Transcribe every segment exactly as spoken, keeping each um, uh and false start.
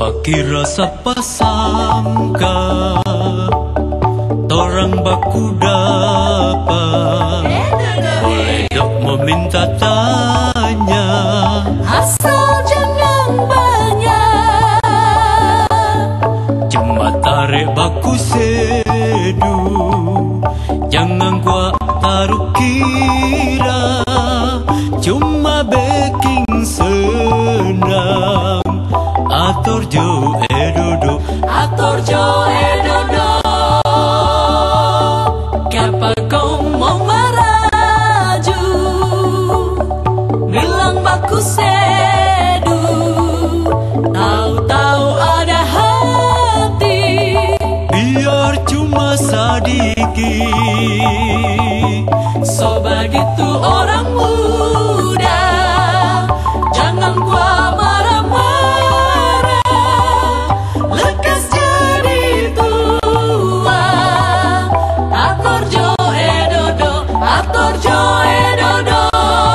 Sapa kira sapa sangka torang baku dapat. Boleh dok meminta tanya, asal jangan banyak. Cuma tarik baku sedu, jangan gua taruh kira. Cuma baking senang, ator jo edodo, ator jo edodo. Kapa kau mau maraju, bilang baku sedu. Tahu-tahu ada hati, biar cuma sedikit. So begitu orang muda, jangan gua marah-marah. Lekas jadi tua, ator jo edodo, ator jo edodo.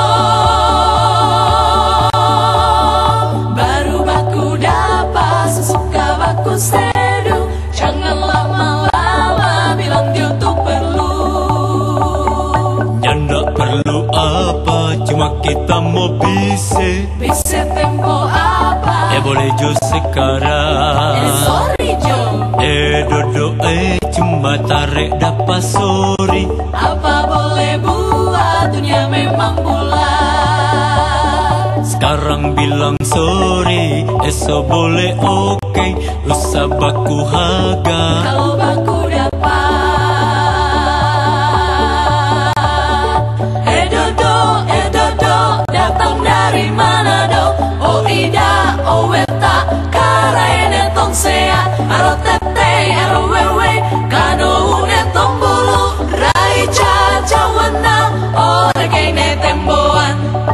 Baru baku dapat sesuka baku sedu, jangan lama-lama bilang dia tuh perlu. Ndak perlu apa, cuma kita mau bisa. Bisa tempo apa? Eh boleh jo sekarang. Eh sorry jo. Eh dodo eh cuma tarik dapat sorry. Apa boleh buat, dunia memang bulat. Sekarang bilang sorry, esok boleh oke okay. Usah baku haga kalau baku dapat. Dari mana do? Oh ida, oh weta, karaene tong sea, aro tete, aro wewe, kano une tong bulu, rai caca wana, oh regene temboan.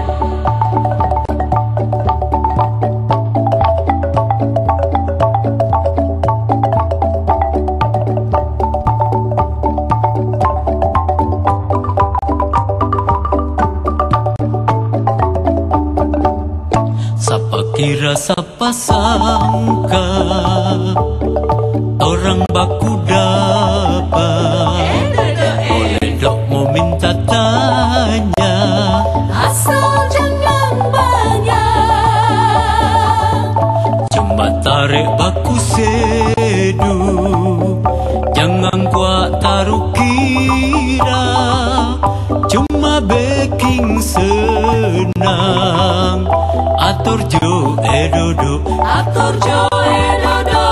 Kira sapa sangka orang baku dapat. Boleh dok mau minta tanya, asal jangan banyak. cuma tarik baku sedu, jangan gua taruh kira. Cuma baking senang, ator jo edodo, ator jo edodo.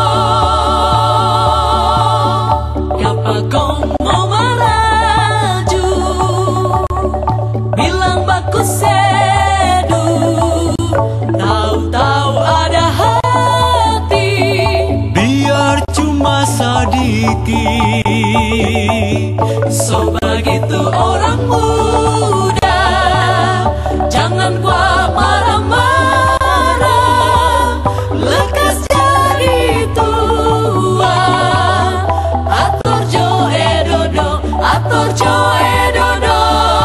Kapa kau mau maraju, bilang baku sedu. Tahu-tahu ada hati, biar cuma sedikit. So begitu orang muda, jangan gua marah-marah. Lekas jadi tua, ator jo edodo, ator jo edodo.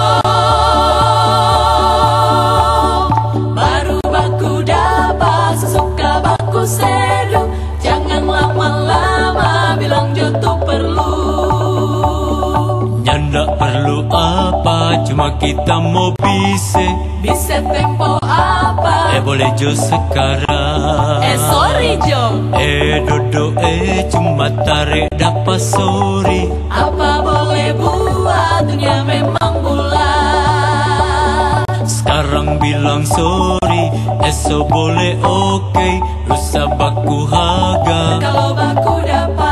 Baru baku dapat sesuka baku sedu, jangan lama-lama bilang jo tuh perlu. Ndak perlu apa, cuma kita mau bisa. Bisa tempo apa? Eh boleh jo sekarang. Eh sorry jo. Eh dodo eh cuma tarik dapat sorry. Apa boleh buat, dunia memang bulat. Sekarang bilang sorry, esok boleh oke okay. Lusa baku haga kalau baku dapat.